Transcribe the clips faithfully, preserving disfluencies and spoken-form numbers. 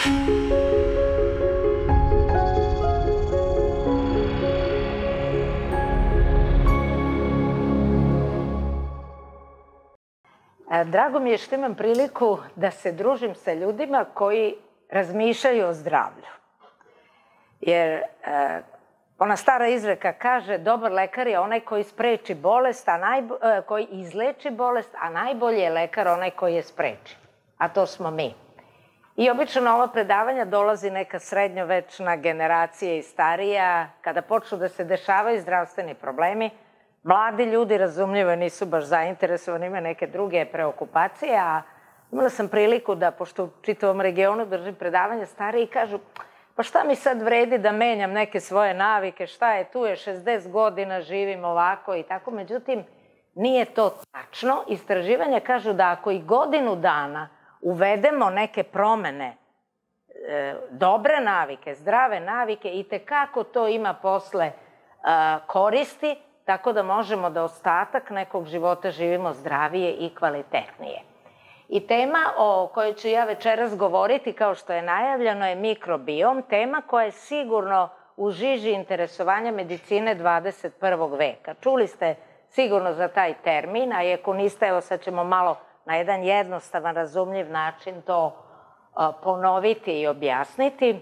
Drago mi je što imam priliku da se družim sa ljudima koji razmišljaju o zdravlju. Jer ona stara izreka kaže dobar lekar je onaj koji spreči bolest, koji izleči bolest, a najbolji je lekar onaj koji je spreči. A to smo mi. I obično na ova predavanja dolazi neka srednjovečna generacija i starija. Kada počnu da se dešavaju zdravstveni problemi, mladi ljudi, razumljivo, nisu baš zainteresovani, imaju neke druge preokupacije, a imala sam priliku da, pošto u čitavom regionu držim predavanja, stariji kažu, pa šta mi sad vredi da menjam neke svoje navike, šta je, tu je šezdeset godina, živim ovako i tako. Međutim, nije to tačno. Istraživanja kažu da ako i godinu dana uvedemo neke promene, dobre navike, zdrave navike, i tekako to ima posle koristi, tako da možemo da ostatak nekog života živimo zdravije i kvalitetnije. I tema o kojoj ću ja večeras govoriti, kao što je najavljeno, je mikrobiom, tema koja je sigurno u žiži interesovanja medicine dvadeset prvog veka. Čuli ste sigurno za taj termin, a i ako niste, evo sad ćemo malo na jedan jednostavan, razumljiv način to ponoviti i objasniti.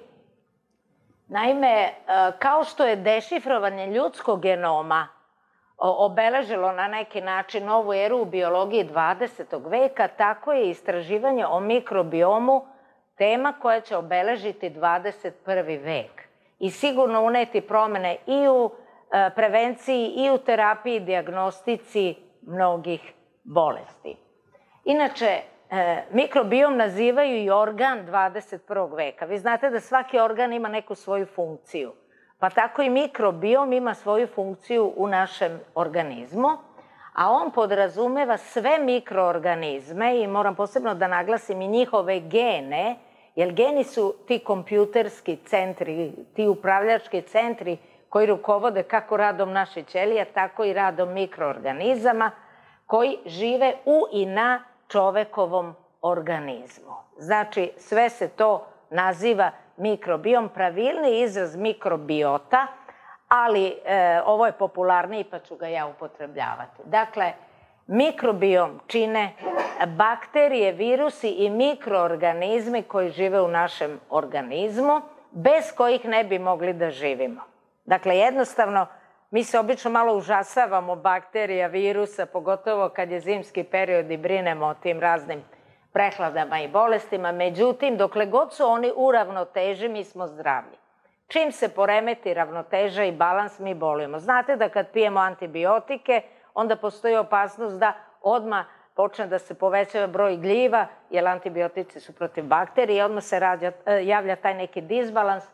Naime, kao što je dešifrovanje ljudskog genoma obeležilo na neki način novu eru u biologiji dvadesetog veka, tako je istraživanje o mikrobiomu tema koja će obeležiti dvadeset prvi vek i sigurno uneti promene i u prevenciji i u terapiji i dijagnostici mnogih bolesti. Inače, mikrobiom nazivaju i organ dvadeset prvog veka. Vi znate da svaki organ ima neku svoju funkciju. Pa tako i mikrobiom ima svoju funkciju u našem organizmu, a on podrazumeva sve mikroorganizme i moram posebno da naglasim i njihove gene, jer geni su ti kompjuterski centri, ti upravljački centri koji rukovode kako radom naše ćelije, tako i radom mikroorganizama koji žive u i na čovekovom organizmu. Znači, sve se to naziva mikrobiom, pravilni izraz mikrobiota, ali ovo je popularniji pa ću ga ja upotrebljavati. Dakle, mikrobiom čine bakterije, virusi i mikroorganizmi koji žive u našem organizmu, bez kojih ne bi mogli da živimo. Dakle, jednostavno, mi se obično malo užasavamo bakterija, virusa, pogotovo kad je zimski period i brinemo o tim raznim prehladama i bolestima, međutim, dokle god su oni u ravnoteži, mi smo zdravi. Čim se poremeti ravnoteža i balans, mi bolujemo. Znate da kad pijemo antibiotike, onda postoji opasnost da odmah počne da se povećava broj gljiva, jer antibiotici su protiv bakterije i odmah se javlja taj neki disbalans.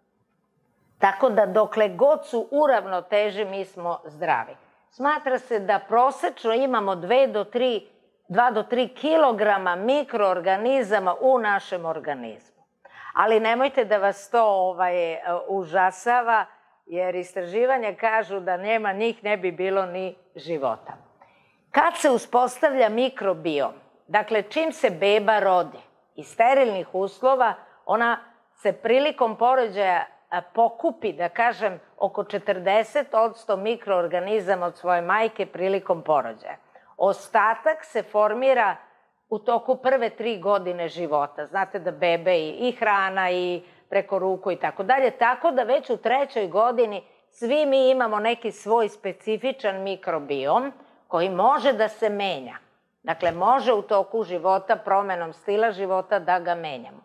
Tako da dokle god su u ravnoteži, mi smo zdravi. Smatra se da prosečno imamo dve do tri kilograma mikroorganizama u našem organizmu. Ali nemojte da vas to užasava, jer istraživanja kažu da nema njih, ne bi bilo ni života. Kad se uspostavlja mikrobiom, dakle čim se beba rodi iz sterilnih uslova, ona se prilikom porođaja pokupi, da kažem, oko četrdeset posto mikroorganizama od svoje majke prilikom porođaja. Ostatak se formira u toku prve tri godine života. Znate da bebe i hrana i preko ruku i tako dalje. Tako da već u trećoj godini svi mi imamo neki svoj specifičan mikrobiom koji može da se menja. Dakle, može u toku života, promenom stila života da ga menjamo.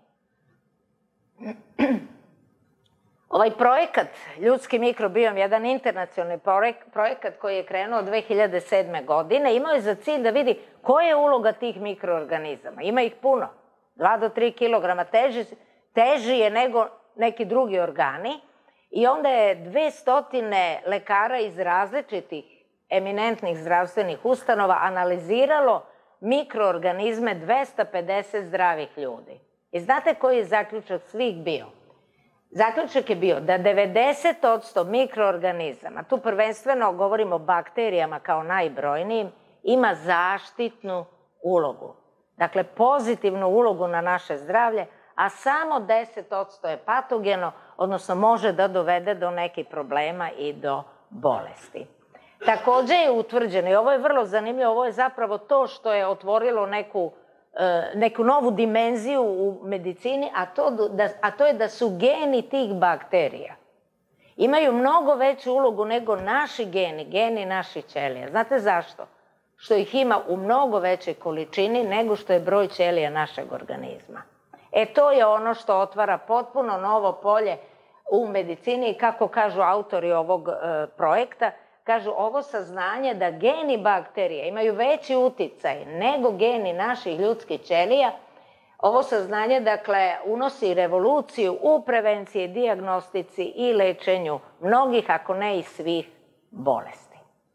Ovaj projekat, ljudski mikrobiom, jedan internacionalni projekat koji je krenuo dve hiljade sedme. godine, imao je za cilj da vidi koja je uloga tih mikroorganizama. Ima ih puno, dva do tri kilograma, teži je nego neki drugi organi. I onda je dvesta lekara iz različitih eminentnih zdravstvenih ustanova analiziralo mikroorganizme dvesta pedeset zdravih ljudi. I znate koji je zaključak svih bio? Zaključak je bio da devedeset posto mikroorganizama, tu prvenstveno govorimo o bakterijama kao najbrojnijim, ima zaštitnu ulogu. Dakle, pozitivnu ulogu na naše zdravlje, a samo deset posto je patogeno, odnosno može da dovede do nekih problema i do bolesti. Takođe je utvrđeno, i ovo je vrlo zanimljivo, ovo je zapravo to što je otvorilo neku, neku novu dimenziju u medicini, a to, da, a to je da su geni tih bakterija imaju mnogo veću ulogu nego naši geni, geni naših ćelija. Znate zašto? Što ih ima u mnogo većoj količini nego što je broj ćelija našeg organizma. E to je ono što otvara potpuno novo polje u medicini i kako kažu autori ovog e, projekta, kažu ovo saznanje da geni bakterije imaju veći uticaj nego geni naših ljudskih ćelija. Ovo saznanje, dakle, unosi revoluciju u prevenciji, dijagnostici i lečenju mnogih, ako ne i svih, bolesti.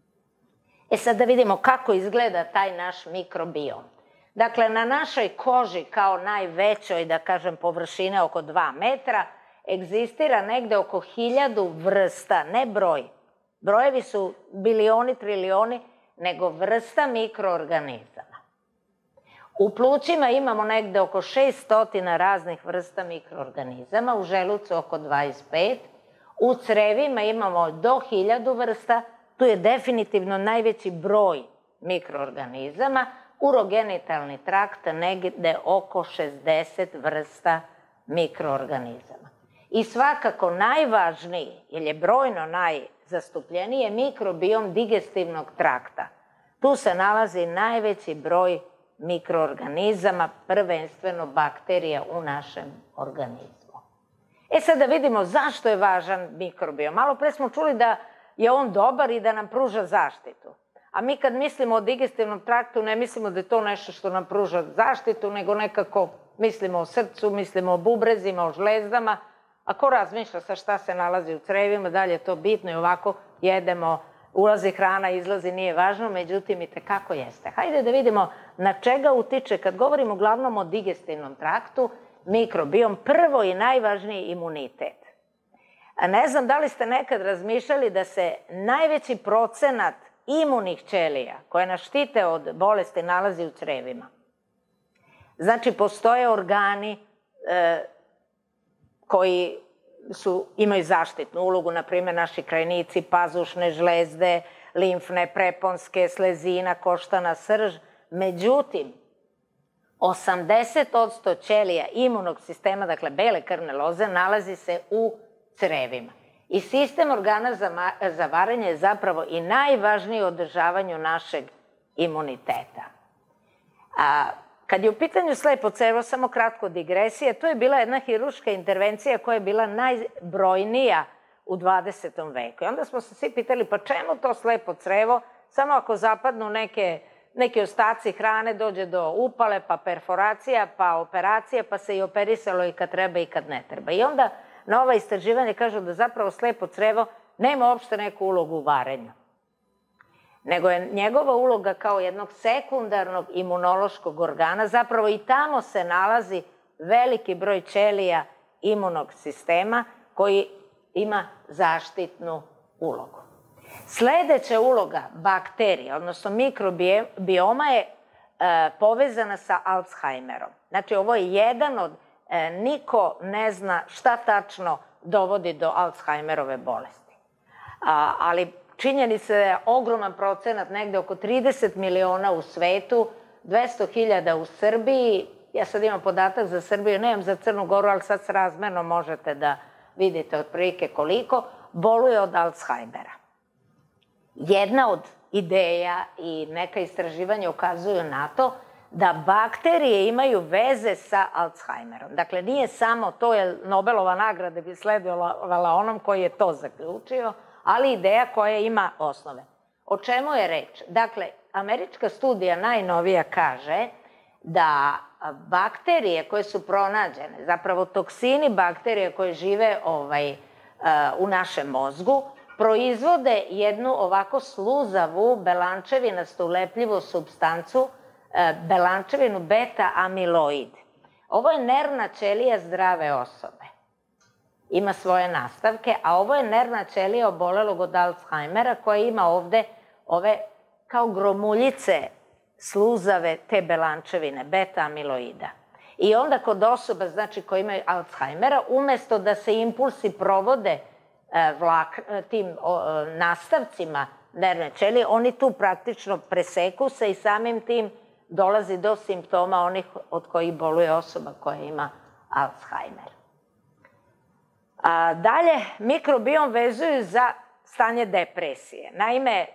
E sad da vidimo kako izgleda taj naš mikrobiom. Dakle, na našoj koži kao najvećoj, da kažem, površine oko dva metra, egzistira negde oko hiljadu vrsta, ne broj. Brojevi su bilioni, trilioni, nego vrsta mikroorganizama. U plućima imamo negde oko šessto raznih vrsta mikroorganizama, u želucu oko dvadeset pet, u crevima imamo do hiljadu vrsta, tu je definitivno najveći broj mikroorganizama, urogenitalni trakt negde oko šezdeset vrsta mikroorganizama. I svakako najvažniji, jer je brojno najzastupljeniji, je mikrobiom digestivnog trakta. Tu se nalazi najveći broj mikroorganizama, prvenstveno bakterija u našem organizmu. E sad da vidimo zašto je važan mikrobiom. Malo pre smo čuli da je on dobar i da nam pruža zaštitu. A mi kad mislimo o digestivnom traktu, ne mislimo da je to nešto što nam pruža zaštitu, nego nekako mislimo o srcu, mislimo o bubrezima, o žlezdama. A ko razmišlja sa šta se nalazi u crevima, da li je to bitno i ovako jedemo, ulazi hrana, izlazi, nije važno, međutim i tekako jeste. Hajde da vidimo na čega utiče, kad govorimo uglavnom o digestivnom traktu, mikrobiom, prvo i najvažniji imunitet. A ne znam da li ste nekad razmišljali da se najveći procenat imunih ćelija koje nas štite od bolesti nalazi u crevima. Znači, postoje organi e, koji su, imaju zaštitnu ulogu, na primjer naši krajnici, pazušne žlezde, limfne, preponske, slezina, koštana, srž. Međutim, osamdeset posto ćelija imunog sistema, dakle bele krvne loze, nalazi se u crevima. I sistem organa za varenje je zapravo i najvažniji u održavanju našeg imuniteta. A kad je u pitanju slepo crevo, samo kratko digresije, to je bila jedna hiruška intervencija koja je bila najbrojnija u dvadesetom veku. I onda smo se svi pitali, pa čemu to slepo crevo? Samo ako zapadnu neke, neki ostaci hrane, dođe do upale, pa perforacija, pa operacija, pa se i operisalo i kad treba i kad ne treba. I onda na ova istraživanja kažu da zapravo slepo crevo nema uopšte neku ulogu u varenju. Nego je njegova uloga kao jednog sekundarnog imunološkog organa, zapravo i tamo se nalazi veliki broj ćelija imunog sistema koji ima zaštitnu ulogu. Sledeća uloga bakterija, odnosno mikrobioma je e, povezana sa Alzheimerom. Znači, ovo je jedan od, e, niko ne zna šta tačno dovodi do Alzheimerove bolesti. A, ali činjenica je ogroman procenat, negde oko trideset miliona u svetu, dvesta hiljada u Srbiji. Ja sad imam podatak za Srbiju, nemam za Crnu Goru, ali sad srazmerno možete da vidite otprilike koliko, boluje od Alzheimera. Jedna od ideja i neka istraživanja ukazuju na to da bakterije imaju veze sa Alzheimerom. Dakle, nije samo to, je Nobelova nagrada bi sledovala onom koji je to zaključio, ali ideja koja ima osnove. O čemu je reč? Dakle, američka studija najnovija kaže da bakterije koje su pronađene, zapravo toksini bakterije koje žive ovaj, u našem mozgu, proizvode jednu ovako sluzavu, belančevinastu, lepljivu supstancu, belančevinu beta-amiloid. Ovo je nervna ćelija zdrave osobe. Ima svoje nastavke, a ovo je nervna ćelija obolelog od Alzheimera koja ima ovde ove kao gromuljice sluzave te belančevine, beta-amiloida. I onda kod osoba, znači, koji imaju Alzheimera, umesto da se impulsi provode tim nastavcima nervne ćelije, oni tu praktično preseku se i samim tim dolazi do simptoma onih od kojih boluje osoba koja ima Alzheimer. Dalje, mikrobiom vezuju za stanje depresije. Naime,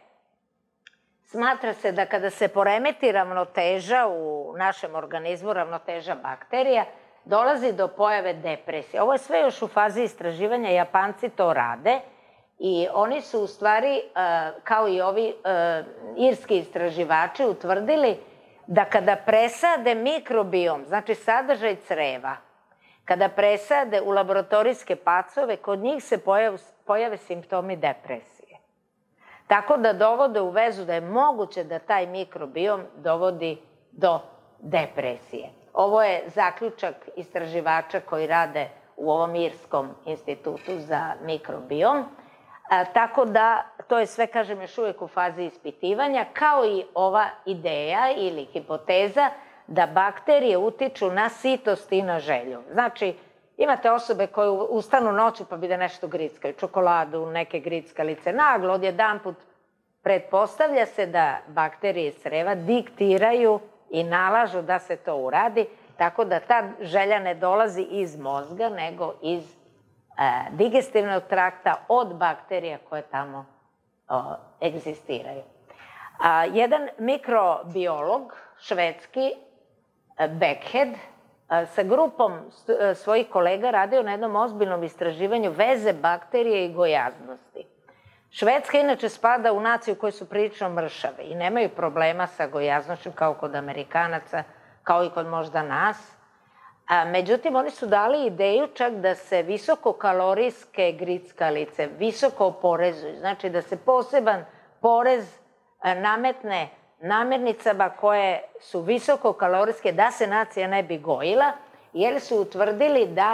smatra se da kada se poremeti ravnoteža u našem organizmu, ravnoteža bakterija, dolazi do pojave depresije. Ovo je sve još u fazi istraživanja, Japanci to rade i oni su u stvari, kao i ovi irski istraživači, utvrdili da kada presade mikrobiom, znači sadržaj creva, kada presade u laboratorijske pacove, kod njih se pojave simptomi depresije. Tako da dovode u vezu da je moguće da taj mikrobiom dovodi do depresije. Ovo je zaključak istraživača koji rade u ovom Irskom institutu za mikrobiom. Tako da, to je sve, kažem, još uvijek u fazi ispitivanja, kao i ova ideja ili hipoteza da bakterije utiču na sitost i na želju. Znači, imate osobe koje ustanu noću pa bi da nešto grickaju, čokoladu, neke grickalice, naglo, odjedanput pretpostavlja se da bakterije iz creva diktiraju i nalažu da se to uradi, tako da ta želja ne dolazi iz mozga, nego iz digestivnog trakta od bakterija koje tamo egzistiraju. Jedan mikrobiolog, švedski, Beckhead, sa grupom svojih kolega radio na jednom ozbiljnom istraživanju veze bakterije i gojaznosti. Švedska inače spada u naciju koji su prilično mršave i nemaju problema sa gojaznošću kao kod Amerikanaca, kao i kod možda nas. Međutim, oni su dali ideju čak da se visokokalorijske grickalice visoko oporezuju. Znači da se poseban porez nametne namirnicama koje su visokokalorijske, da se nacija ne bi gojila, jer su utvrdili da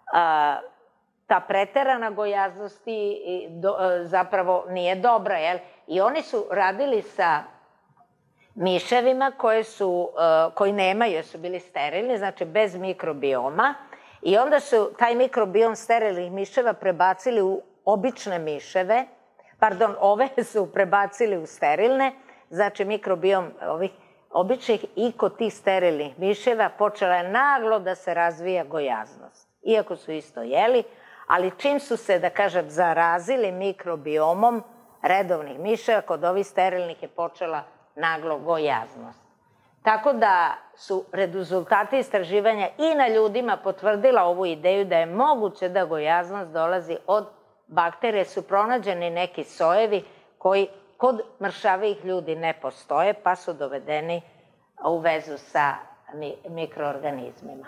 ta preterana gojaznost zapravo nije dobra. I oni su radili sa miševima koji nemaju, jer su bili sterilni, znači bez mikrobioma, i onda su taj mikrobiom sterilnih miševa prebacili u obične miševe, pardon, ove su prebacili u sterilne, znači mikrobiom ovih običnih, i kod tih sterilnih miševa počela je naglo da se razvija gojaznost. Iako su isto jeli, ali čim su se, da kažem, zarazili mikrobiomom redovnih miševa, kod ovih sterilnih je počela naglo gojaznost. Tako da su rezultati istraživanja i na ljudima potvrdila ovu ideju da je moguće da gojaznost dolazi od bakterije. Su pronađeni neki sojevi koji kod mršavijih ljudi ne postoje, pa su dovedeni u vezu sa mikroorganizmima.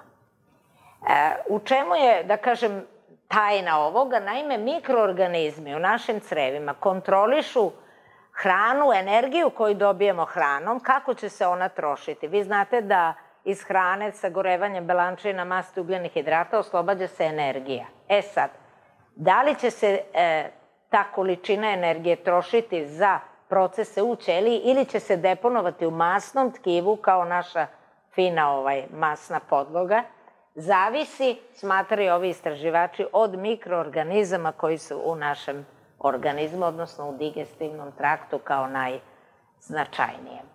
U čemu je, da kažem, tajna ovoga? Naime, mikroorganizmi u našim crevima kontrolišu hranu, energiju koju dobijemo hranom, kako će se ona trošiti. Vi znate da iz hrane sa gorevanjem belančevina, masti, ugljenih hidrata oslobađa se energija. E sad, da li će se ta količina energije trošiti za procese u ćeliji ili će se deponovati u masnom tkivu kao naša fina masna podloga, zavisi, smatraju ovi istraživači, od mikroorganizama koji su u našem organizmu, odnosno u digestivnom traktu kao najznačajnijem.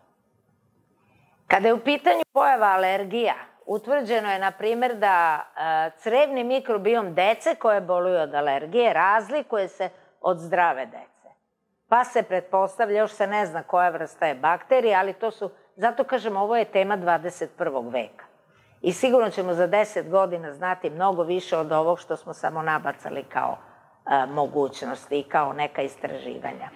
Kada je u pitanju pojava alergija, utvrđeno je, na primjer, da crevni mikrobiom dece koje boluju od alergije razlikuje se od zdrave dece. Pa se pretpostavlja, još se ne zna koja vrsta je bakterija, ali to su, zato kažem, ovo je tema dvadeset prvog veka. I sigurno ćemo za deset godina znati mnogo više od ovog što smo samo nabacali kao mogućnosti i kao neka istraživanja.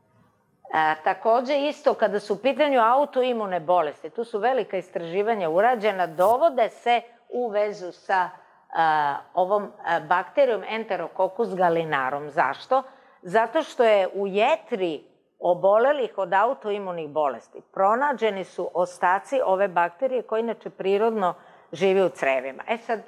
Takođe, isto kada su u pitanju autoimune bolesti, tu su velika istraživanja urađena, dovode se u vezu sa ovom bakterijom Enterococcus gallinarum. Zašto? Zato što je u jetri obolelih od autoimunih bolesti pronađeni su ostaci ove bakterije koja inače prirodno živi u crevima. E sad,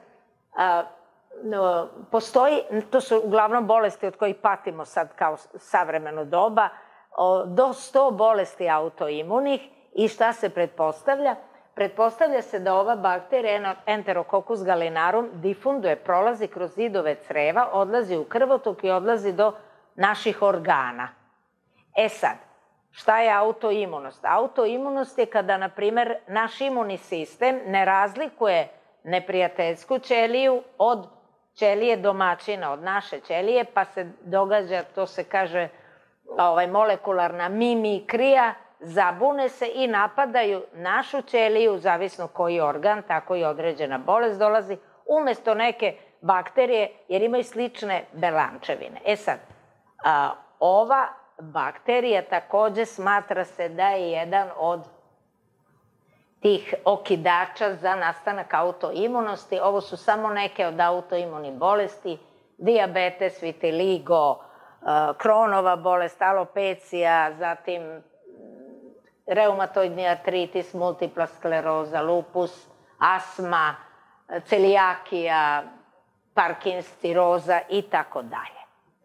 postoji, to su uglavnom bolesti od kojih patimo sad kao savremeno doba, do sto bolesti autoimunih, i šta se pretpostavlja? pretpostavlja se da ova bakterija Enterococcus gallinarum difunduje, prolazi kroz zidove creva, odlazi u krvotok i odlazi do naših organa. E sad, šta je autoimunost? Autoimunost je kada, na primer, naš imunni sistem ne razlikuje neprijateljsku ćeliju od ćelije domaćina, od naše ćelije, pa se događa, to se kaže, molekularna mimikrija, zabune se i napadaju našu ćeliju, zavisno koji organ, tako i određena bolest dolazi, umesto neke bakterije, jer imaju slične belančevine. E sad, ova bakterija takođe smatra se da je jedan od tih okidača za nastanak autoimunosti. Ovo su samo neke od autoimunih bolesti: dijabetes, vitiligo, Kronova bolest, alopecija, zatim reumatoidni artritis, multipla skleroza, lupus, astma, celijakija, Parkins, ciroza i tako dalje.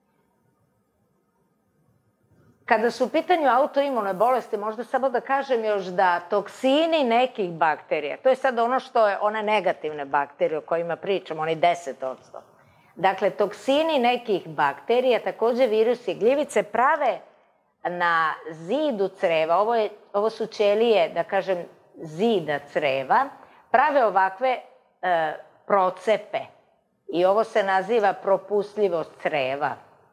Kada su u pitanju autoimune bolesti, možda samo da kažem još da toksini nekih bakterija, to je sad ono što je one negativne bakterije o kojima pričamo, oni deset odsto. Dakle, toksini nekih bakterija, takođe virusi i gljivice, prave na zidu creva, ovo, je, ovo su ćelije, da kažem, zida creva, prave ovakve e, procepe i ovo se naziva propustljivost creva.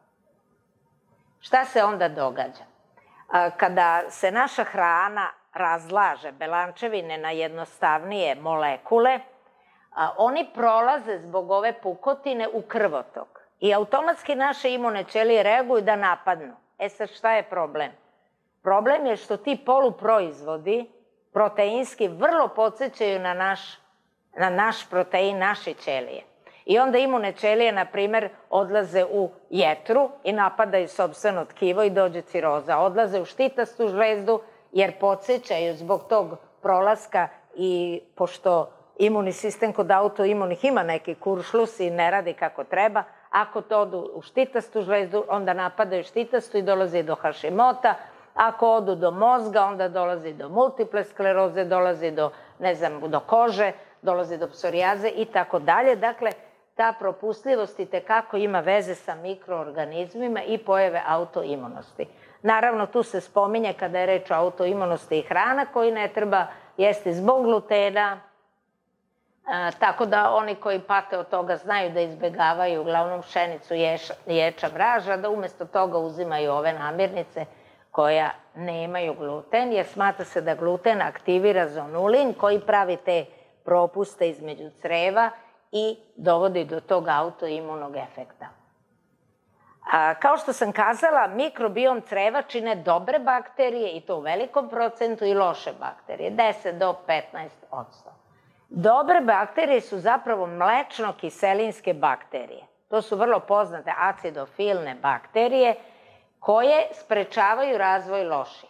Šta se onda događa? Kada se naša hrana razlaže, belančevine, na jednostavnije molekule, oni prolaze zbog ove pukotine u krvotok i automatski naše imune ćelije reaguju da napadnu. E sad, šta je problem? Problem je što ti poluproizvodi proteinski vrlo podsjećaju na naš, na naš protein, naše ćelije. I onda imune ćelije, na primer, odlaze u jetru i napadaju sopstveno tkivo i dođe ciroza. Odlaze u štitastu žlezdu jer podsjećaju zbog tog prolaska i pošto imunni sistem kod autoimunih ima neki kuršlus i ne radi kako treba, ako to odu u štitastu žlezdu, onda napadaju štitastu i dolazi do Hašimota. Ako odu do mozga, onda dolazi do multiple skleroze, dolazi do, ne znam, do kože, dolazi do psorijaze i tako dalje. Dakle, ta propustljivost i tekako ima veze sa mikroorganizmima i pojave autoimunosti. Naravno, tu se spominje kada je reč o autoimunosti i hrana koju ne treba jesti zbog glutena, tako da oni koji pate od toga znaju da izbegavaju uglavnom pšenicu, ječam, raža, da umesto toga uzimaju ove namirnice koja nemaju gluten, jer smatra se da gluten aktivira zonulin koji pravi te propuste između creva i dovodi do tog autoimunog efekta. Kao što sam kazala, mikrobiom creva čine dobre bakterije i to u velikom procentu i loše bakterije, deset do petnaest odsto. Dobre bakterije su zapravo mlečno-kiselinske bakterije. To su vrlo poznate acidofilne bakterije koje sprečavaju razvoj loših.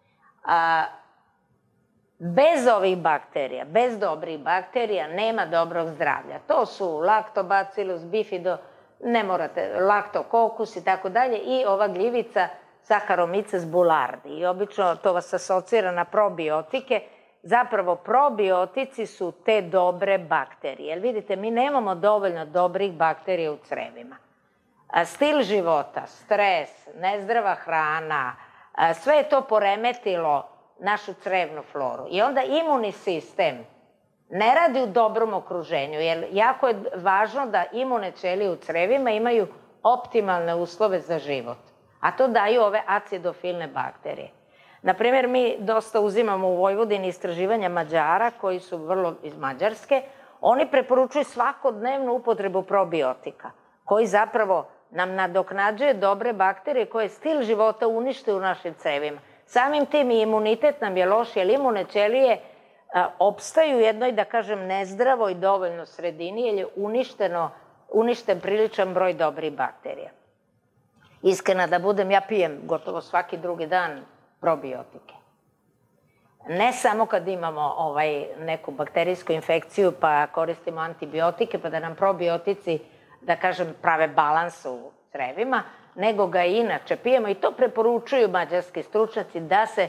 Bez ovih bakterija, bez dobrih bakterija, nema dobrog zdravlja. To su Lactobacillus, bifido, ne morate, Lactococcus i tako dalje, i ova gljivica Saccharomyces boulardii. I obično to vas asocira na probiotike. Zapravo, probiotici su te dobre bakterije. Jer vidite, mi nemamo dovoljno dobrih bakterija u crevima. Stil života, stres, nezdrava hrana, sve je to poremetilo našu crevnu floru. I onda imunni sistem ne radi u dobrom okruženju, jer jako je važno da imune ćelije u crevima imaju optimalne uslove za život. A to daju ove acidofilne bakterije. Naprimjer, mi dosta uzimamo u Vojvodini istraživanja Mađara, koji su vrlo iz Mađarske. Oni preporučuju svakodnevnu upotrebu probiotika, koji zapravo nam nadoknađuje dobre bakterije koje stil života unište u našim cevima. Samim tim i imunitet nam je loš, jer imune ćelije opstaju u jednoj, da kažem, nezdravoj dovoljno sredini, jer je uništen priličan broj dobrih bakterija. Iskrena da budem, ja pijem gotovo svaki drugi dan probiotike. Ne samo kad imamo neku bakterijsku infekciju pa koristimo antibiotike pa da nam probiotici, da kažem, prave balans u crevima, nego ga i inače pijemo i to preporučuju mađarski stručnjaci da se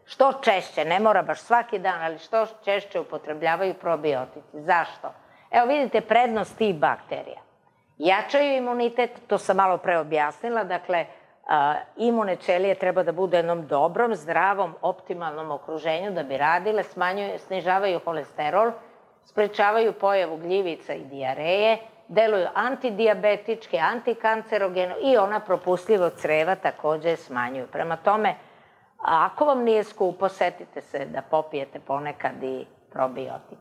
što češće, ne mora baš svaki dan, ali što češće upotrebljavaju probiotici. Zašto? Evo vidite prednost tih bakterija. Jačaju imunitet, to sam malo pre objasnila, dakle, imune ćelije treba da budu u jednom dobrom, zdravom, optimalnom okruženju da bi radile, smanjuju, snižavaju holesterol, sprečavaju pojavu gljivica i dijareje, deluju antidijabetički, antikancerogeno i ona propustljivo creva takođe smanjuju. Prema tome, ako vam nije skupo, setite se da popijete ponekad i probiotik.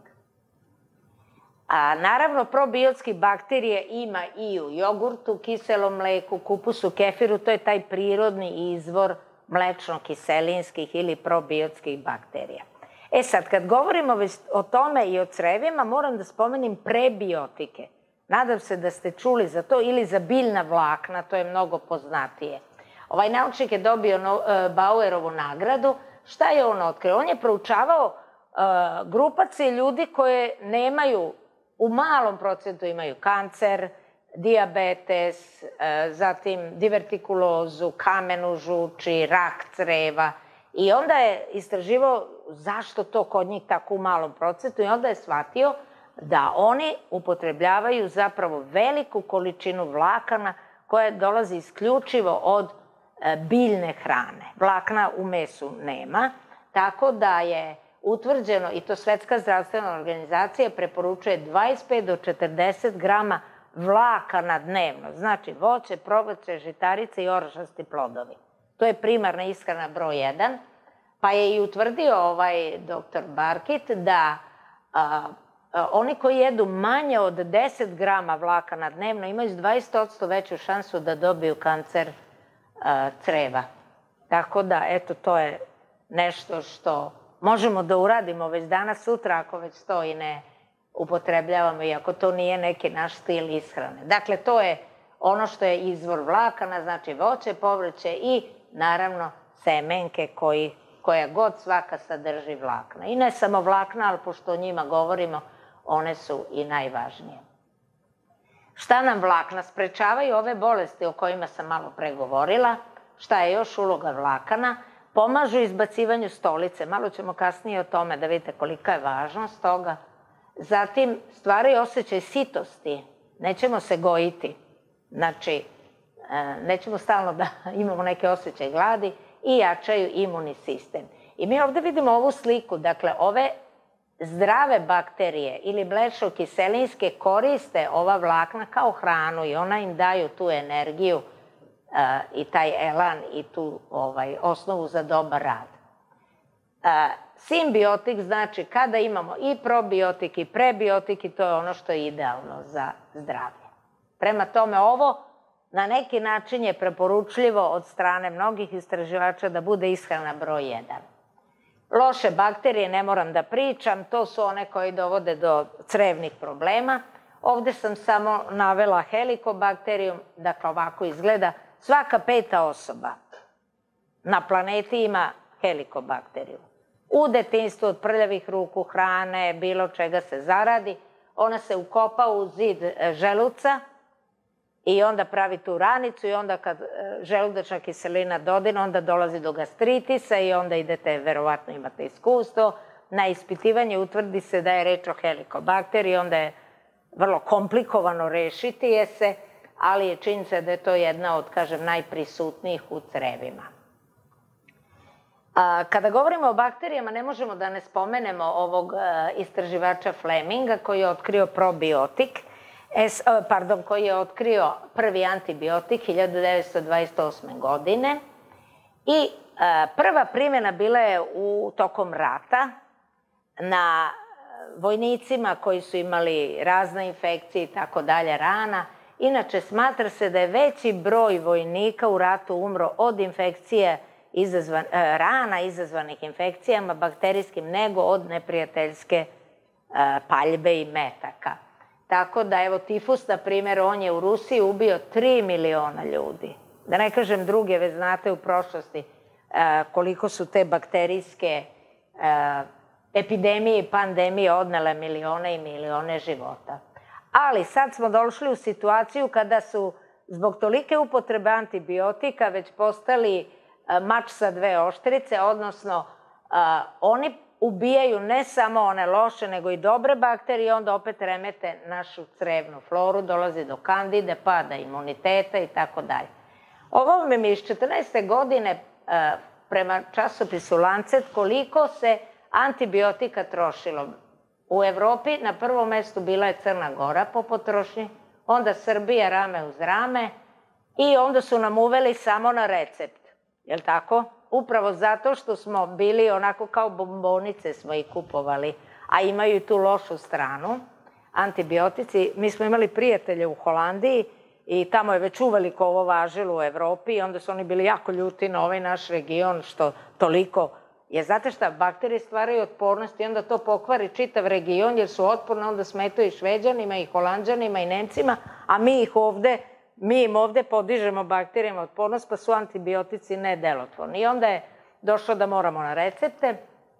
A naravno, probiotski bakterije ima i u jogurtu, kiselom mleku, kupusu, kefiru, to je taj prirodni izvor mlečno-kiselinskih ili probiotskih bakterija. E sad, kad govorimo već o tome i o crevima, moram da spomenim prebiotike. Nadam se da ste čuli za to, ili za biljna vlakna, to je mnogo poznatije. Ovaj naučnik je dobio Bauerovu nagradu. Šta je on otkrio? On je proučavao grupacije ljudi koje nemaju, u malom procentu imaju kancer, dijabetes, zatim divertikulozu, kamenu žuči, rak creva. I onda je istraživao zašto to kod njih tako u malom procentu i onda je shvatio da oni upotrebljavaju zapravo veliku količinu vlakana koja dolazi isključivo od biljne hrane. Vlakna u mesu nema, tako da je utvrđeno, i to Svetska zdravstvena organizacija preporučuje dvadeset pet do četrdeset grama vlakana dnevno. Znači voće, povrće, žitarice i orašasti plodovi. To je primarna ishrana broj jedan. Pa je i utvrdio ovaj doktor Barkit da oni koji jedu manje od deset grama vlakana dnevno imaju dvadeset posto veću šansu da dobiju kancer creva. Tako da, eto, to je nešto što možemo da uradimo već danas, sutra, ako već to i ne upotrebljavamo i ako to nije neki naš stil ishrane. Dakle, to je ono što je izvor vlakana, znači voće, povrće i, naravno, semenke koja god svaka sadrži vlakna. I ne samo vlakna, ali pošto o njima govorimo, one su i najvažnije. Šta nam vlakna? Sprečavaju ove bolesti o kojima sam malo pregovorila. Šta je još uloga vlakana? Pomažu izbacivanju stolice. Malo ćemo kasnije o tome da vidite kolika je važnost toga. Zatim stvaraju osjećaj sitosti. Nećemo se gojiti. Znači, nećemo stalno da imamo neke osjećaje gladi i jačaju imunni sistem. I mi ovde vidimo ovu sliku. Dakle, ove zdrave bakterije ili mlečno-kiselinske koriste ova vlakna kao hranu i ona im daju tu energiju i taj elan i tu osnovu za dobar rad. Simbiotik znači kada imamo i probiotik i prebiotik i to je ono što je idealno za zdravlje. Prema tome, ovo na neki način je preporučljivo od strane mnogih istraživača da bude ishrana broj jedan. Loše bakterije, ne moram da pričam, to su one koje dovode do crevnih problema. Ovde sam samo navela helikobakterijum, dakle ovako izgleda. Svaka peta osoba na planeti ima helikobakteriju. U detinjstvu od prljavih ruku, hrane, bilo čega se zaradi, ona se ukopa u zid želuca i onda pravi tu ranicu i onda kad želudačna kiselina dodine, onda dolazi do gastritisa i onda idete, verovatno imate iskustvo, na ispitivanje utvrdi se da je reč o helikobakteriji, onda je vrlo komplikovano rešiti je se, ali je činjenica da je to jedna od, kažem, najprisutnijih u crevima. Kada govorimo o bakterijama, ne možemo da ne spomenemo ovog istraživača Fleminga koji je otkrio probiotik, pardon, koji je otkrio prvi antibiotik hiljadu devetsto dvadeset osme. godine i prva primjena bila je u tokom rata na vojnicima koji su imali razne infekcije i tako dalje, rana. Inače, smatra se da je veći broj vojnika u ratu umro od infekcije rana izazvanih infekcijama bakterijskim nego od neprijateljske paljbe i metaka. Tako da, evo, tifus, na primjer, on je u Rusiji ubio tri miliona ljudi. Da ne kažem druge, već znate u prošlosti koliko su te bakterijske epidemije i pandemije odnele milione i milione života. Ali sad smo došli u situaciju kada su zbog tolike upotrebe antibiotika već postali mač sa dve oštrice, odnosno oni ubijaju ne samo one loše, nego i dobre bakterije, onda opet remete našu crevnu floru, dolazi do kandide, pada imuniteta i tako dalje. Ovo mi je iz četrnaeste godine prema časopisu Lancet koliko se antibiotika trošilo. U Evropi na prvom mestu bila je Crna Gora po potrošnji, onda Srbija rame uz rame i onda su nam uveli samo na recept. Jel' tako? Upravo zato što smo bili onako kao bombonice smo ih kupovali, a imaju i tu lošu stranu. Antibiotici, mi smo imali prijatelje u Holandiji i tamo je već uveliko ovo važilo u Evropi i onda su oni bili jako ljuti na ovaj naš region što toliko... Jer znate šta, bakterije stvaraju otpornost i onda to pokvari čitav region jer su otporne, onda smetaju i Šveđanima i Holanđanima i Nemcima, a mi ih ovde, mi im ovde podižemo bakterijama otpornost pa su antibiotici nedelotvorni. I onda je došlo da moramo na recepte.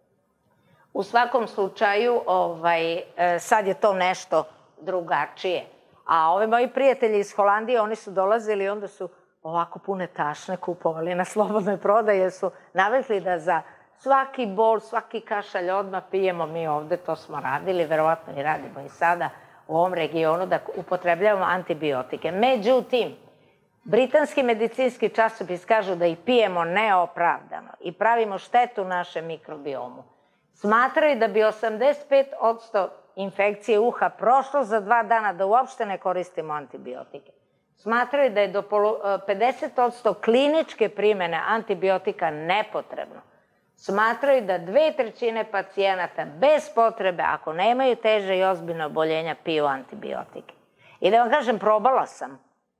U svakom slučaju, sad je to nešto drugačije. A ove moji prijatelji iz Holandije, oni su dolazili i onda su ovako pune tašne kupovali na slobodnoj prodaji jer su navikli da za svaki bol, svaki kašalj odmah pijemo mi ovde, to smo radili, verovatno i radimo i sada u ovom regionu da upotrebljavamo antibiotike. Međutim, britanski medicinski časopis kažu da ih pijemo neopravdano i pravimo štetu našem mikrobiomu. Smatraju da bi osamdeset pet posto infekcije uha prošlo za dva dana da uopšte ne koristimo antibiotike. Smatraju da je do pedeset posto kliničke primene antibiotika nepotrebno. Smatraju da dve trećine pacijenata bez potrebe, ako nemaju teže i ozbiljne oboljenja, piju antibiotike. I da vam kažem, probala sam.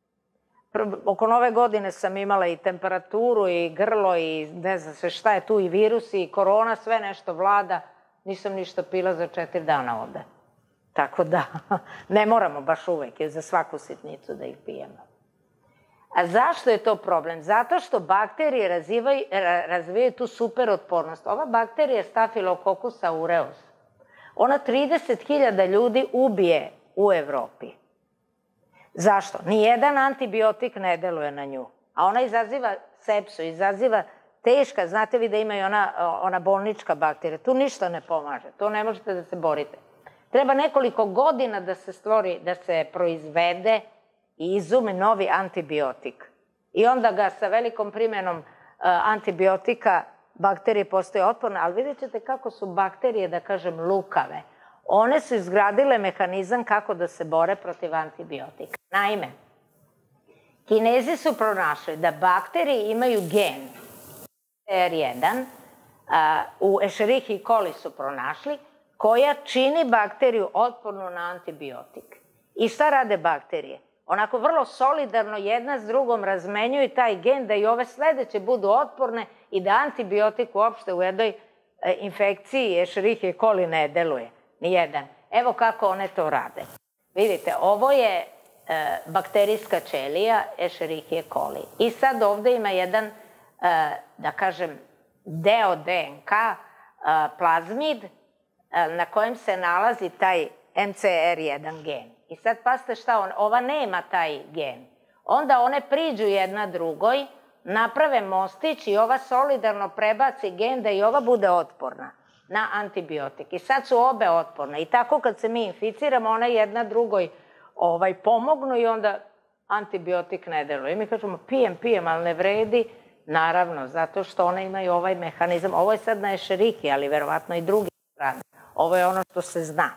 Oko nove godine sam imala i temperaturu i grlo i ne znam se šta je tu i virusi i korona, sve nešto vlada. Nisam ništa pila za četiri dana ovde. Tako da ne moramo baš uvek za svaku sitnicu da ih pijemo. A zašto je to problem? Zato što bakterije razvijaju tu super otpornost. Ova bakterija Staphylococcus aureus, ona trideset hiljada ljudi ubije u Evropi. Zašto? Nijedan antibiotik ne deluje na nju. A ona izaziva sepsu, izaziva teška, znate vi da ima i ona bolnička bakterija. Tu ništa ne pomaže, to ne možete da se borite. Treba nekoliko godina da se stvori, da se proizvede i izume novi antibiotik. I onda ga sa velikom primjenom antibiotika bakterije postaju otporne, ali vidjet ćete kako su bakterije, da kažem, lukave. One su izgradile mehanizam kako da se bore protiv antibiotika. Naime, Kinezi su pronašli da bakterije imaju gen er jedan, u Escherichia coli su pronašli, koja čini bakteriju otpornu na antibiotik. I šta rade bakterije? Onako vrlo solidarno jedna s drugom razmenjuju taj gen da i ove sledeće budu otporne i da antibiotik uopšte u jednoj infekciji Escherichia coli ne deluje. Nijedan. Evo kako one to rade. Vidite, ovo je bakterijska ćelija Escherichia coli. I sad ovde ima jedan, da kažem, deo de en ka, plazmid, na kojem se nalazi taj em ce er jedan gen. I sad pazite šta, ova nema taj gen. Onda one priđu jedna drugoj, naprave mostić i ova solidarno prebaci gen da i ova bude otporna na antibiotik. I sad su obe otporne. I tako kad se mi inficiramo, one jedna drugoj pomognu i onda antibiotik ne deluje. I mi kažemo pijem, pijem, ali ne vredi. Naravno, zato što one imaju ovaj mehanizam. Ovo je sad na Escherichia, ali verovatno i drugi strane. Ovo je ono što se zna.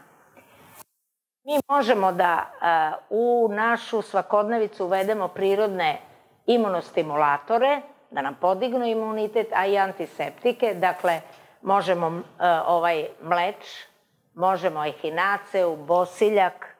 Mi možemo da u našu svakodnevicu uvedemo prirodne imunostimulatore, da nam podignu imunitet, a i antiseptike. Dakle, možemo ovaj mleč, možemo ehinaceu, bosiljak,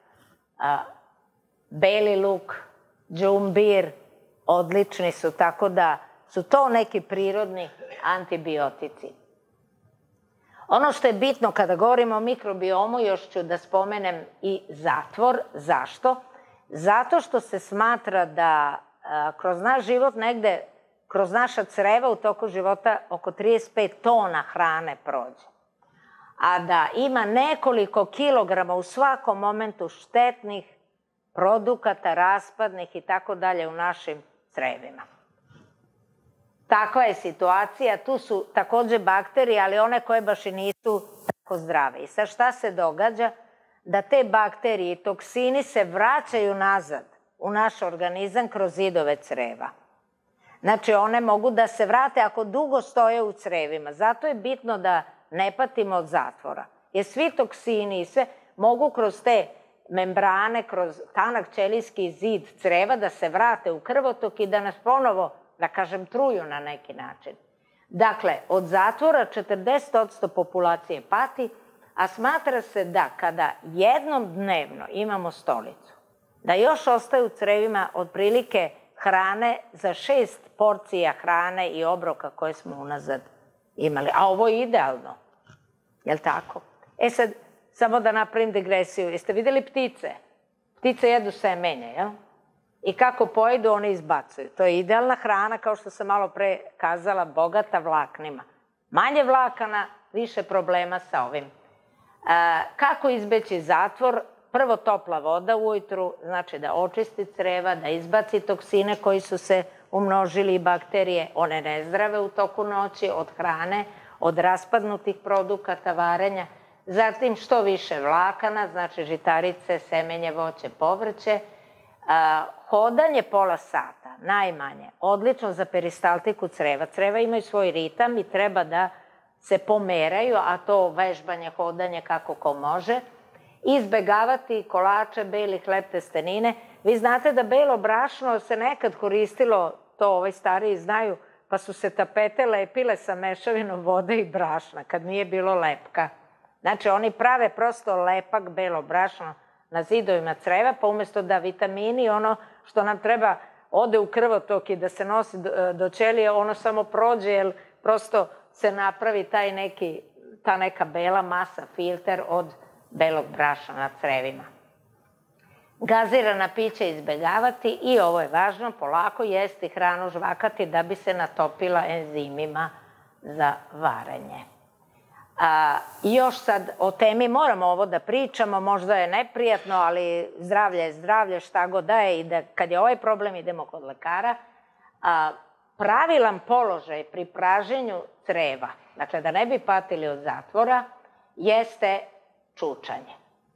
beli luk, džumbir, odlični su, tako da su to neki prirodni antibiotici. Ono što je bitno kada govorimo o mikrobiomu, još ću da spomenem i zatvor. Zašto? Zato što se smatra da kroz naš život negde, kroz naša creva u toku života oko trideset pet tona hrane prođe. A da ima nekoliko kilograma u svakom momentu štetnih produkata, raspadnih i tako dalje u našim crevima. takva je situacija, tu su takođe bakterije, ali one koje baš i nisu tako zdrave. I sad šta se događa? Da te bakterije i toksini se vraćaju nazad u naš organizam kroz zidove creva. Znači, one mogu da se vrate ako dugo stoje u crevima. Zato je bitno da ne patimo od zatvora. Jer svi toksini i sve mogu kroz te membrane, kroz tanak ćelijski zid creva da se vrate u krvotok i da nas ponovo, da kažem, truju na neki način. Dakle, od zatvora četrdeset posto populacije pati, a smatra se da kada jednom dnevno imamo stolicu, da još ostaje u crevima otprilike hrane za šest porcija hrane i obroka koje smo unazad imali. A ovo je idealno. Jel' tako? E sad, samo da napravim digresiju. Jeste videli ptice? Ptice jedu semenje, jel? I kako pojedu, one izbacuju. To je idealna hrana, kao što sam malo pre kazala, bogata vlaknima. Manje vlakana, više problema sa ovim. Kako izbeći zatvor? Prvo topla voda ujutru, znači da očisti creva, da izbaci toksine koji su se umnožili i bakterije, one nezdrave u toku noći, od hrane, od raspadnutih produkata, varenja. Zatim što više vlakana, znači žitarice, semenje, voće, povrće. Hodanje pola sata, najmanje, odlično za peristaltiku creva. Creva imaju svoj ritam i treba da se pomeraju, a to vežbanje, hodanje, kako ko može. Izbegavati kolače, beli hleb, testenine. Vi znate da belo brašno se nekad koristilo, to ovaj stariji znaju, pa su se tapete lepile sa mešavinom vode i brašna, kad nije bilo lepka. Znači, oni prave prosto lepak belo brašno na zidovima creva, pa umesto da vitamini, ono što nam treba, ode u krvotok i da se nosi do ćelije, ono samo prođe, jer prosto se napravi taj neki, ta neka bela masa, filter od belog brašna na crevima. Gazirana pića izbegavati i, ovo je važno, polako jesti hranu, žvakati da bi se natopila enzimima za varenje. I još sad o temi moramo ovo da pričamo, možda je neprijatno, ali zdravlje je zdravlje, šta god da je, i da kad je ovaj problem idemo kod lekara. Pravilan položaj pri praženju creva, dakle da ne bi patili od zatvora, jeste čučanje.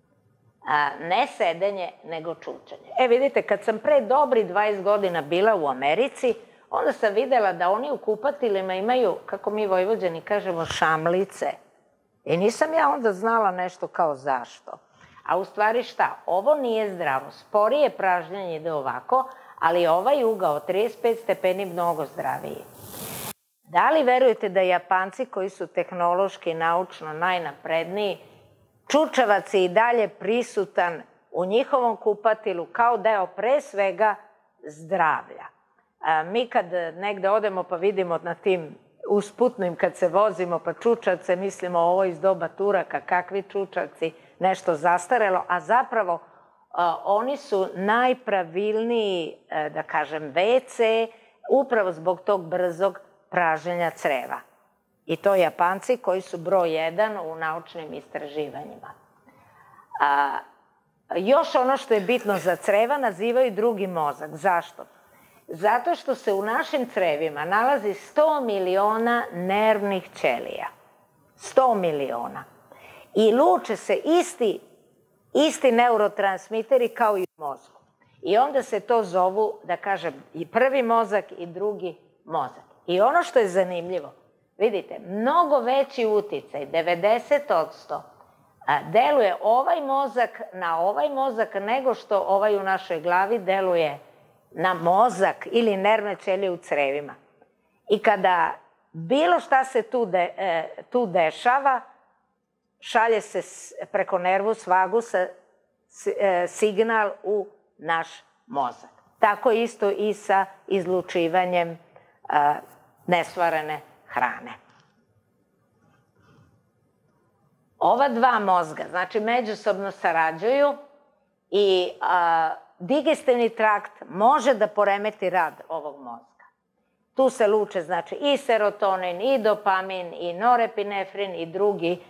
Ne sedenje, nego čučanje. E vidite, kad sam pre dobri dvadeset godina bila u Americi, onda sam videla da oni u kupatilima imaju, kako mi Vojvođani kažemo, šamlice. I nisam ja onda znala nešto kao zašto. A u stvari šta? Ovo nije zdravo. Sporije pražnjenje ide ovako, ali ovaj ugao trideset pet stepeni mnogo zdraviji. Da li verujete da Japanci, koji su tehnološki i naučno najnapredniji, čučavac je i dalje prisutan u njihovom kupatilu kao deo pre svega zdravlja. Mi kad negde odemo pa vidimo na tim usputnim, kad se vozimo pa čučavce, mislimo ovo iz doba Turaka, kakvi čučavci, nešto zastarelo, a zapravo oni su najpravilniji, da kažem, ve ce, upravo zbog tog brzog praženja creva. I to Japanci koji su broj jedan u naučnim istraživanjima. Još ono što je bitno za creva nazivaju drugi mozak. Zašto? Zato što se u našim crevima nalazi sto miliona nervnih ćelija. sto miliona. I luče se isti, isti neurotransmiteri kao i u mozgu. I onda se to zovu, da kažem, i prvi mozak i drugi mozak. I ono što je zanimljivo, vidite, mnogo veći uticaj, devedeset posto, deluje ovaj mozak na ovaj mozak nego što ovaj u našoj glavi deluje na mozak ili nervne ćelije u crevima. I kada bilo šta se tu dešava, šalje se preko nervus vagusa signal u naš mozak. Tako isto i sa izlučivanjem nesvarene hrane. Ova dva mozga, znači, međusobno sarađuju i digestivni trakt može da poremeti rad ovog mozga. Tu se luče, znači, i serotonin, i dopamin, i norepinefrin, i drugi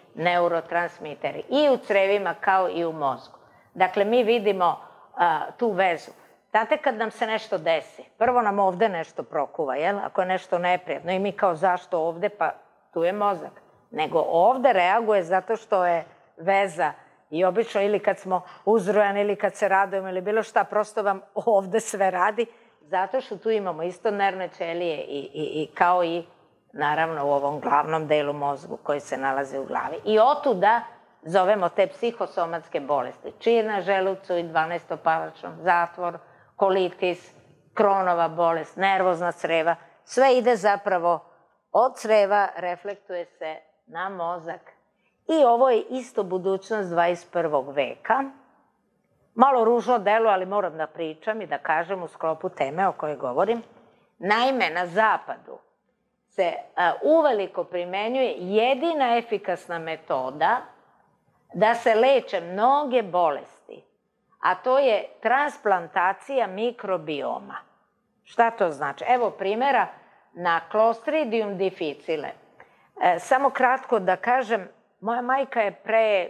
neurotransmiteri. I u crevima kao i u mozgu. Dakle, mi vidimo tu vezu. Znate kad nam se nešto desi, prvo nam ovde nešto prokuva, jel? Ako je nešto neprijatno i mi kao zašto ovde, pa tu je mozak. Nego ovde reaguje zato što je veza i obično ili kad smo uzrojani ili kad se radujemo ili bilo šta, prosto vam ovde sve radi, zato što tu imamo isto nervne ćelije i, i, i kao i naravno u ovom glavnom delu mozgu koji se nalazi u glavi. I otuda zovemo te psihosomatske bolesti. Čir na želucu i dvanaestopalačnom, zatvor, kolitis, Kronova bolest, nervozna creva. Sve ide zapravo od creva, reflektuje se na mozak. I ovo je isto budućnost dvadeset prvog veka. Malo ružno delo, ali moram da pričam i da kažem u sklopu teme o kojoj govorim. Naime, na zapadu se uveliko primenjuje jedina efikasna metoda da se leče mnoge bolesti, a to je transplantacija mikrobioma. Šta to znači? Evo primjera na Clostridium difficile. Samo kratko da kažem, moja majka je pre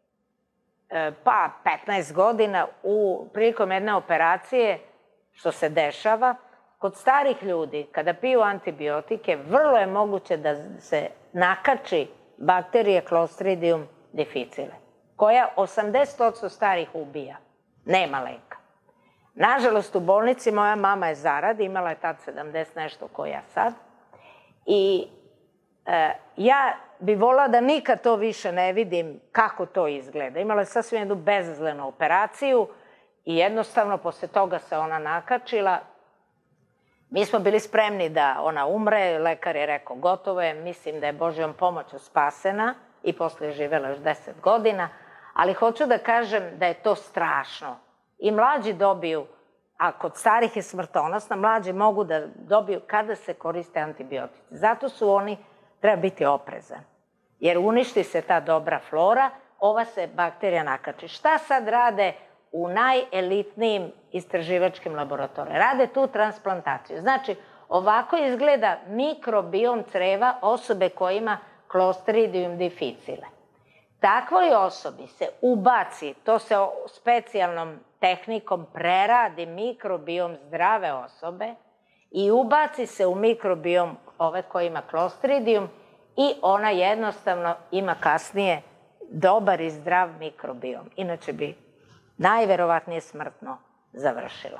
pa petnaest godina u prilikom jedne operacije, što se dešava, kod starih ljudi, kada piju antibiotike, vrlo je moguće da se nakači bakterije Clostridium difficile, koja osamdeset posto starih ubija. Nema leka. Nažalost, u bolnici moja mama je zaradi, imala je tad sedamdeset nešto ko ja sad. I e, ja bi volila da nikad to više ne vidim kako to izgleda. Imala je sasvim jednu bezazlenu operaciju i jednostavno posle toga se ona nakačila. Mi smo bili spremni da ona umre, lekar je rekao gotovo je, mislim da je Božjom pomoću spasena i posle je živela još deset godina, ali hoću da kažem da je to strašno. I mlađi dobiju, a kod starih je smrtonosna, mlađi mogu da dobiju kada se koriste antibiotici. Zato su oni, treba biti oprezan. Jer uništi se ta dobra flora, ova se bakterija nakači. Šta sad rade u najelitnijim istraživačkim laboratorijama? Rade tu transplantaciju. Znači, ovako izgleda mikrobiom creva osobe koja ima Clostridium difficile. Takvoj osobi se ubaci, to se specijalnom tehnikom preradi mikrobiom zdrave osobe i ubaci se u mikrobiom ove koja ima Clostridium i ona jednostavno ima kasnije dobar i zdrav mikrobiom. Inače bi najverovatnije smrtno završila.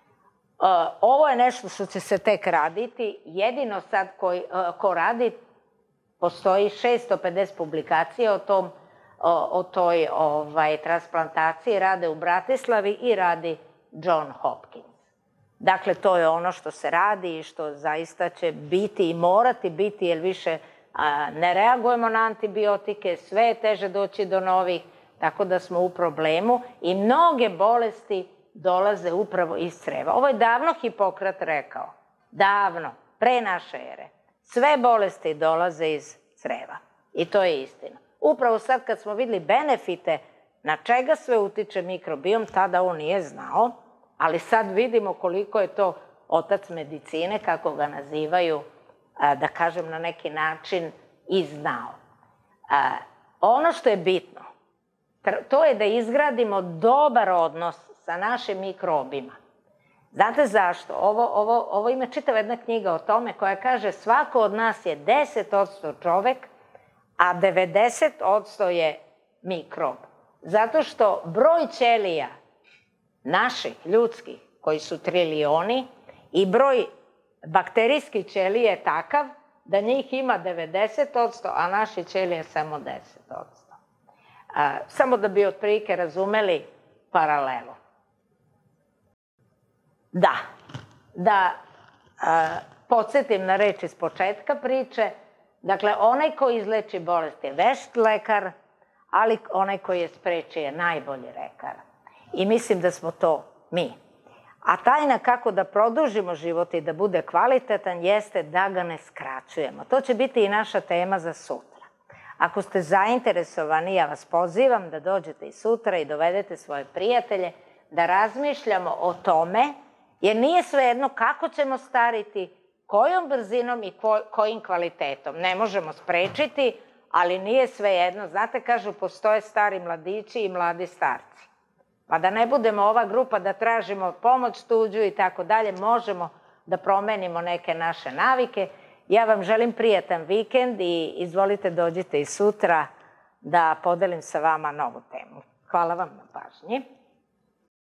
Ovo je nešto što će se tek raditi. Jedino sad ko radi, postoji šesto pedeset publikacija o tom, o toj transplantaciji, rade u Bratislavi i radi John Hopkins. Dakle, to je ono što se radi i što zaista će biti i morati biti, jer više ne reagujemo na antibiotike, sve je teže doći do novih, tako da smo u problemu i mnoge bolesti dolaze upravo iz creva. Ovo je davno Hipokrat rekao, davno, pre naše ere. Sve bolesti dolaze iz creva i to je istina. Upravo sad kad smo videli benefite na čega sve utiče mikrobiom, tada on nije znao, ali sad vidimo koliko je to otac medicine, kako ga nazivaju, da kažem na neki način, i znao. Ono što je bitno, to je da izgradimo dobar odnos sa našim mikrobima. Znate zašto? Ovo ima čitava jedna knjiga o tome koja kaže svako od nas je deset posto čovek, a devedeset posto je mikrob. Zato što broj ćelija naših, ljudskih, koji su trilioni, i broj bakterijskih ćelija je takav da njih ima devedeset posto, a naši ćelije samo deset posto. Samo da bi otprilike razumeli paralelu. Da, da podsjetim na reč iz početka priče. Dakle, onaj koji izleči bolest je vešt lekar, ali onaj koji je spreči je najbolji lekar. I mislim da smo to mi. A tajna kako da produžimo život i da bude kvalitetan jeste da ga ne skraćujemo. To će biti i naša tema za sutra. Ako ste zainteresovani, ja vas pozivam da dođete i sutra i dovedete svoje prijatelje, da razmišljamo o tome, jer nije svejedno kako ćemo stariti, kojom brzinom i kojim kvalitetom. Ne možemo sprečiti, ali nije svejedno. Znate, kažu, postoje stari mladići i mladi starci. Pa da ne budemo ova grupa da tražimo pomoć tuđu i tako dalje, možemo da promenimo neke naše navike. Ja vam želim prijatan vikend i izvolite dođite i sutra da podelim sa vama novu temu. Hvala vam na pažnji.